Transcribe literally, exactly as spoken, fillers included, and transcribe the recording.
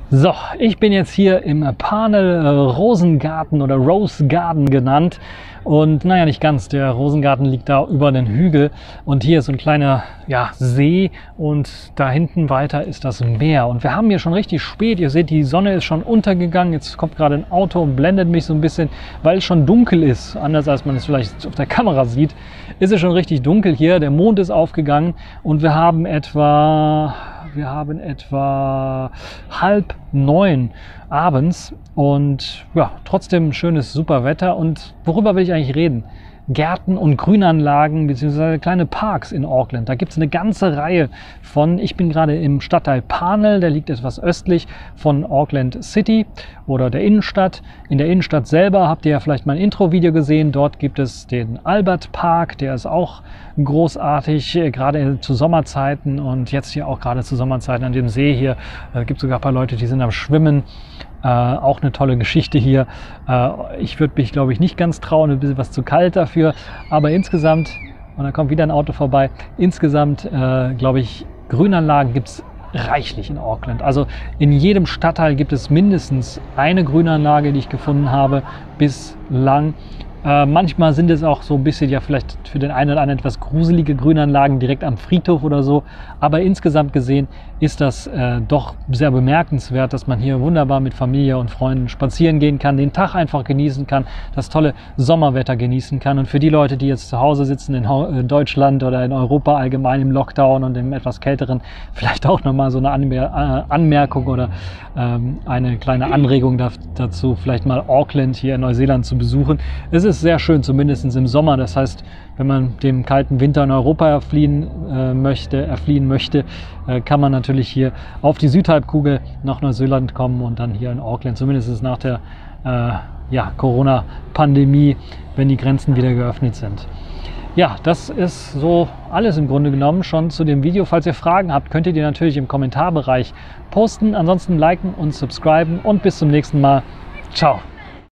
So, ich bin jetzt hier im Parnell äh, Rosengarten oder Rose Garden genannt. Und naja, nicht ganz. Der Rosengarten liegt da über den Hügel. Und hier ist so ein kleiner ja, See. Und da hinten weiter ist das Meer. Und wir haben hier schon richtig spät. Ihr seht, die Sonne ist schon untergegangen. Jetzt kommt gerade ein Auto und blendet mich so ein bisschen, weil es schon dunkel ist. Anders als man es vielleicht auf der Kamera sieht, ist es schon richtig dunkel hier. Der Mond ist aufgegangen. Und wir haben etwa... Wir haben etwa halb neun abends und ja, trotzdem schönes, super Wetter. Und worüber will ich eigentlich reden? Gärten und Grünanlagen bzw. kleine Parks in Auckland. Da gibt es eine ganze Reihe von. Ich bin gerade im Stadtteil Parnell, der liegt etwas östlich von Auckland City oder der Innenstadt. In der Innenstadt selber habt ihr ja vielleicht mein Intro-Video gesehen. Dort gibt es den Albert Park, der ist auch großartig, gerade zu Sommerzeiten und jetzt hier auch gerade zu Sommerzeiten an dem See hier. Es gibt sogar ein paar Leute, die sind am Schwimmen. Äh, auch eine tolle Geschichte hier. Äh, ich würde mich, glaube ich, nicht ganz trauen, ein bisschen was zu kalt dafür. Aber insgesamt, und da kommt wieder ein Auto vorbei, insgesamt, äh, glaube ich, Grünanlagen gibt es reichlich in Auckland. Also in jedem Stadtteil gibt es mindestens eine Grünanlage, die ich gefunden habe, bislang. Äh, manchmal sind es auch so ein bisschen, ja vielleicht für den einen oder anderen etwas gruselige Grünanlagen direkt am Friedhof oder so. Aber insgesamt gesehen ist das äh, doch sehr bemerkenswert, dass man hier wunderbar mit Familie und Freunden spazieren gehen kann, den Tag einfach genießen kann, das tolle Sommerwetter genießen kann. Und für die Leute, die jetzt zu Hause sitzen in Deutschland oder in Europa allgemein im Lockdown und im etwas kälteren, vielleicht auch nochmal so eine Anmer äh, Anmerkung oder ähm, eine kleine Anregung da dazu, vielleicht mal Auckland hier in Neuseeland zu besuchen. Es ist sehr schön, zumindest im Sommer. Das heißt, wenn man dem kalten Winter in Europa erfliehen äh, möchte, erfliehen möchte, äh, kann man natürlich hier auf die Südhalbkugel nach Neuseeland kommen und dann hier in Auckland, zumindest nach der äh, ja, Corona-Pandemie, wenn die Grenzen wieder geöffnet sind. Ja, das ist so alles im Grunde genommen schon zu dem Video. Falls ihr Fragen habt, könnt ihr die natürlich im Kommentarbereich posten. Ansonsten liken und subscriben und bis zum nächsten Mal. Ciao!